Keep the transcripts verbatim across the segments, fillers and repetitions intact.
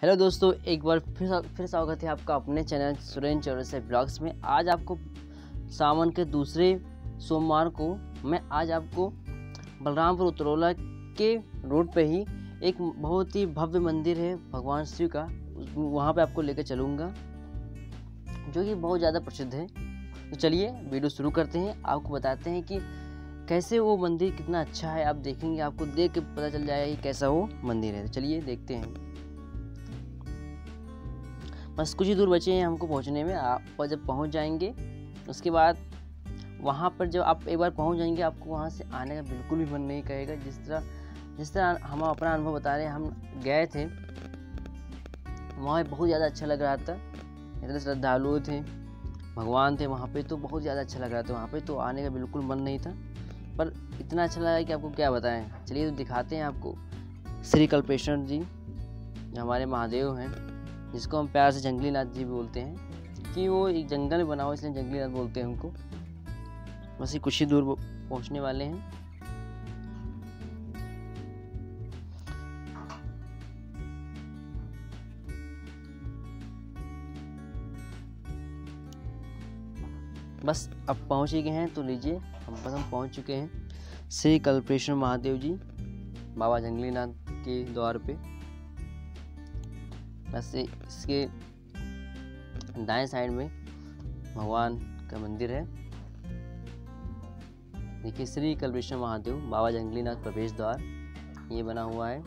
Hello दोस्तों, एक बार फिर फिर स्वागत है आपका अपने चैनल सुरेंद्र चौरसिया ब्लॉग्स में। आज आपको सावन के दूसरे सोमवार को मैं आज आपको बलरामपुर उतरौला के रोड पे ही एक बहुत ही भव्य मंदिर है भगवान शिव का, वहाँ पे आपको लेकर चलूँगा जो कि बहुत ज़्यादा प्रसिद्ध है। तो चलिए वीडियो शुरू करते हैं। आपको बताते हैं कि कैसे वो मंदिर कितना अच्छा है। आप देखेंगे, आपको देख के पता चल जाएगा कि कैसा वो मंदिर है। तो चलिए देखते हैं। बस कुछ ही दूर बचे हैं हमको पहुंचने में। आप जब पहुंच जाएंगे उसके बाद वहां पर जब आप एक बार पहुंच जाएंगे आपको वहां से आने का बिल्कुल भी मन नहीं करेगा। जिस तरह जिस तरह हम अपना अनुभव बता रहे हैं, हम गए थे वहाँ बहुत ज़्यादा अच्छा लग रहा था। इतने श्रद्धालु थे, भगवान थे वहाँ पे, तो बहुत ज़्यादा अच्छा लग रहा था। वहाँ पे तो आने का बिल्कुल मन नहीं था, पर इतना अच्छा लगा कि आपको क्या बताएं। चलिए तो दिखाते हैं आपको। श्री कल्पेश्वर जी जो हमारे महादेव हैं, जिसको हम प्यार से जंगली नाथ जी भी बोलते हैं, कि वो एक जंगल में बना हुआ इसलिए जंगली नाथ बोलते हैं उनको। बस ही कुछ ही दूर पहुंचने वाले हैं। बस अब पहुंच ही गए हैं, तो लीजिए हम बस हम पहुंच चुके हैं श्री कल्पेश्वर महादेव जी बाबा जंगली नाथ के द्वार पे। बस इसके दाएं साइड में भगवान का मंदिर है। देखिए, श्री कल्पेश्वर महादेव बाबा जंगली नाथ प्रवेश द्वार ये बना हुआ है।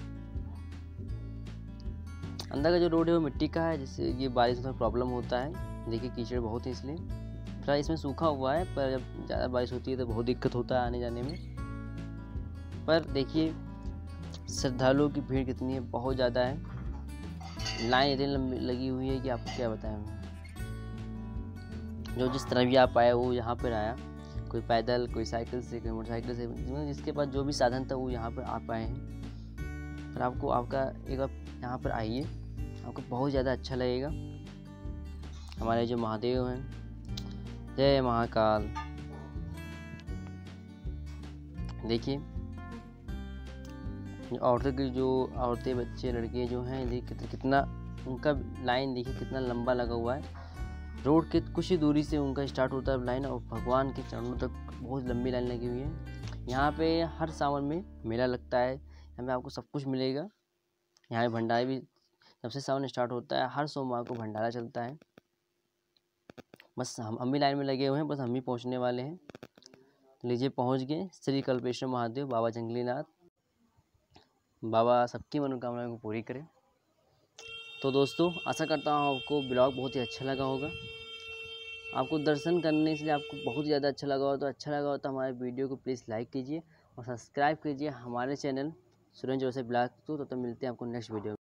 अंदर का जो रोड है वो मिट्टी का है, जिससे ये बारिश में थोड़ा प्रॉब्लम होता है। देखिए कीचड़ बहुत है, इसलिए थोड़ा इसमें सूखा हुआ है, पर जब ज़्यादा बारिश होती है तो बहुत दिक्कत होता है आने जाने में। पर देखिए श्रद्धालुओं की भीड़ कितनी है, बहुत ज़्यादा है। लाइन इतनी लंबी लगी हुई है कि आपको क्या बताएं। जो जिस तरह भी आप आया वो यहाँ पर आया, कोई पैदल, कोई साइकिल से, कोई मोटरसाइकिल से, जिसके पास जो भी साधन था वो यहाँ पर आ पाए हैं। पर आपको आपका एक बार यहाँ पर आइए, आपको बहुत ज़्यादा अच्छा लगेगा। हमारे जो महादेव हैं, जय महाकाल। देखिए औरतें की जो औरतें, बच्चे, लड़के जो हैं, देखिए कितना उनका लाइन, देखिए कितना लंबा लगा हुआ है। रोड के कुछ ही दूरी से उनका स्टार्ट होता है लाइन, और भगवान के चरणों तक बहुत लंबी लाइन लगी हुई है। यहाँ पे हर सावन में मेला लगता है, यहाँ पे आपको सब कुछ मिलेगा। यहाँ पे भंडारा भी, जब से सावन स्टार्ट होता है हर सोमवार को भंडारा चलता है। बस हम हम भी लाइन में लगे हुए हैं, बस हम भी पहुँचने वाले हैं। लीजिए पहुँच गए श्री कल्पेश्वर महादेव बाबा जंगली नाथ। बाबा सबकी मनोकामनाओं को पूरी करें। तो दोस्तों, आशा करता हूँ आपको ब्लॉग बहुत ही अच्छा लगा होगा। आपको दर्शन करने के लिए आपको बहुत ज़्यादा अच्छा लगा हो, तो अच्छा लगा हो तो हमारे वीडियो को प्लीज़ लाइक कीजिए और सब्सक्राइब कीजिए हमारे चैनल सुरेंद्र चौरसिया ब्लॉग को। तो तब मिलते हैं आपको नेक्स्ट वीडियो में।